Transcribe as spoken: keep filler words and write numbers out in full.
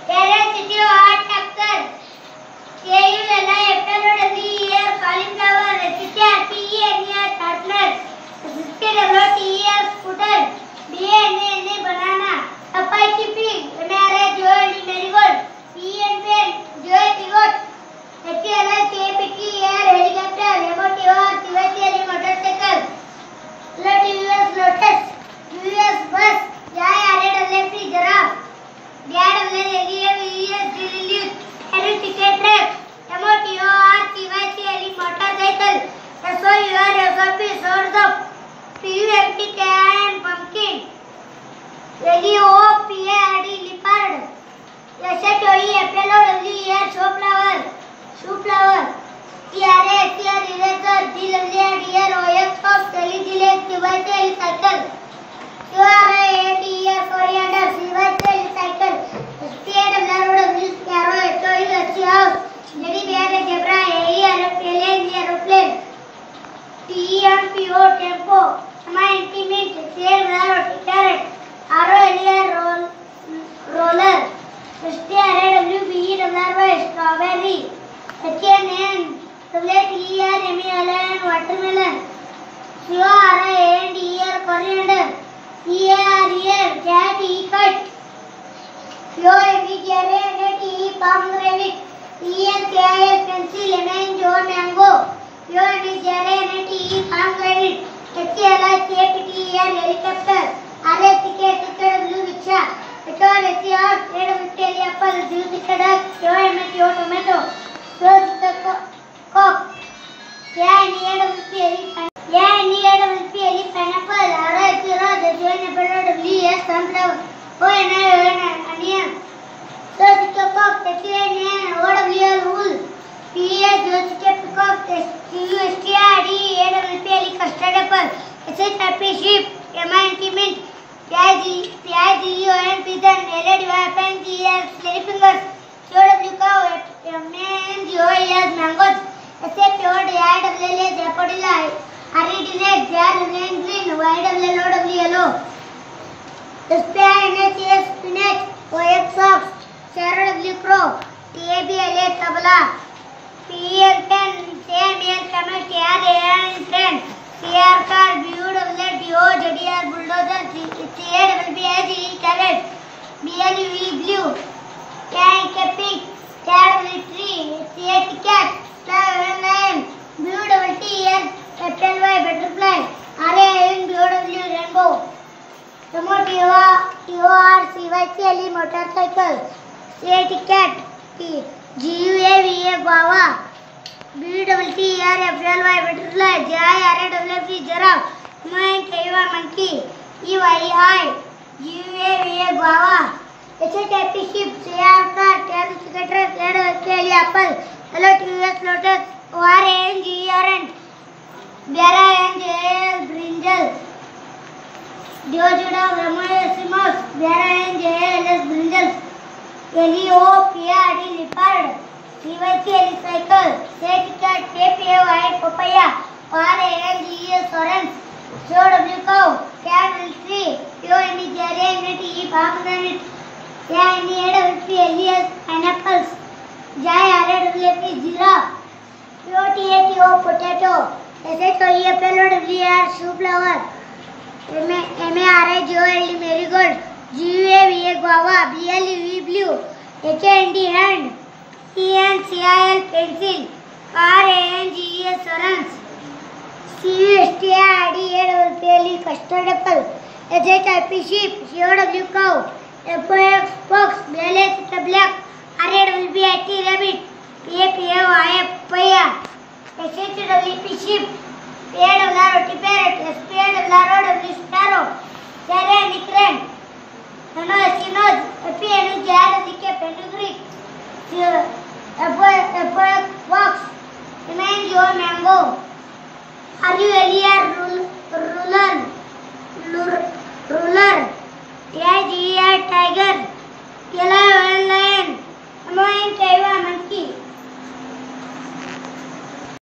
Carrot, city, hot tractor. K U L I F L O W E R cauliflower. H T R P E N E R toddler. S T W T E R scooter. B A N A N A banana. Apache pig. M R A Joel marigold. P N P N Joel goat. H L I K P T air helicopter. M O T O R T Y C L motorcycle. L O T U S lotus. U S bus. J R A W F giraffe. D R W L E V E S dilute. L ticket track. M O T O R T Y C L motorcycle. S O U R S O P source of. P U M P K I N pumpkin. L E O P A R D leopard. S H O E F L O W E R show flower. Shoe flower. T R A S T R eraser. G W R D R O X fox. L E G leg. T Y C L cycle. Q R A A T E R coriander. C Y C L cycle. S T A W R O W sparrow. H O U S C house. Teddy bear zebra. A E R F L A aeroplane. T E M P O tempo. M I N T mint. C L R O carrot. R O L E R roll roller. S T R A W B E W R Y strawberry. H N N W T E R M E L N watermelon. C O R A N D E R coriander. C A R E R cat E cut. P O M E G R A N T E pomegranate. E N K I L pencil. M N J O mango. P O M E G R A N T E pomegranate. H L I K P T E R helicopter. R A C K T W rickshaw. H O R S E horse. A W T L apple. Juicy duck. T O M A T O tomato. Rose cock. K N E A W P elephant. K N E A W P elephant pineapple. R O S E rose. J N F L O W E S sunflower. O N I O N onion. Rose cock. H U N N O W L wool. P E S Rose peacock. Q U S T R D A W P L custard apple. S H R P sheep. M I N T mint. P I G P I G E O N pigeon. L A D Y F N G E R slave fingers. C O W cow. M A N G O E S mangoes. S A P O D I W L A zapodilla. R E D net. J R W N green. Y W L O W yellow. S P I N H S spinach. O X ox. C R W crow. T A B L A tabla. P E L pen. C M E L camel. T R A N train. C R car. B U W D O Z D R bulldozer. C A W B I G E carrot. B L U E blue. K I K pig. K W tree. C A T cat. K L lion. B U W T L F L Y butterfly. R A N B O W rainbow. M O T O R C Y C L motorcycle. C A T cat. G U A V A guava. B W T E R F L Y butterfly. J I R A W F giraffe. M I N K U R monkey. E Y E I. G U A V A guava. H H I P sheep. C R car. T R C cutter. Z W K L apple. L O T U S lotus. O R A N G E R N. B R I N J A L brinjal. Diojuda Ramoyasimus. B R I N J A L S brinjal. L E O P R D leopard. C Y C L cycle. C A T cat. K P A white papaya. O R A N G E S orange. C O W cow. K W tree. P O M E G R A N T E pomegranate. K N E A W P L E S pineapples. J R A W F giraffe. P O T A T O potato. S H O E F L O W E R shoe flower. M A R I J O L D marigold. G U A V A guava. B L U E blue. H A N D hand. C N C I L pencil. R A N G E S orange. C U S T R D A W P L E custard apple. H H I P sheep. C O W cow. F O X fox. B L A C black. R A W B I T rabbit. P A P A Y papaya. S H W P sheep. P A W R O T parrot. S P A W R O W sparrow. C R A N crane. N O S C nose. F P N U J R W K pedigree. F O X fox. M N G O mango. R U L E R ruler. Ruler. T I G E R tiger. K L I O N lion. M O N K U R monkey.